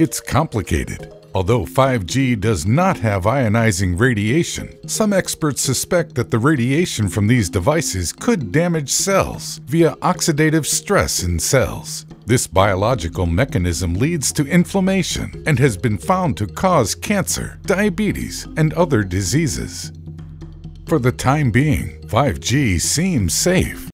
It's complicated. Although 5G does not have ionizing radiation, some experts suspect that the radiation from these devices could damage cells via oxidative stress in cells. This biological mechanism leads to inflammation and has been found to cause cancer, diabetes, and other diseases. For the time being, 5G seems safe.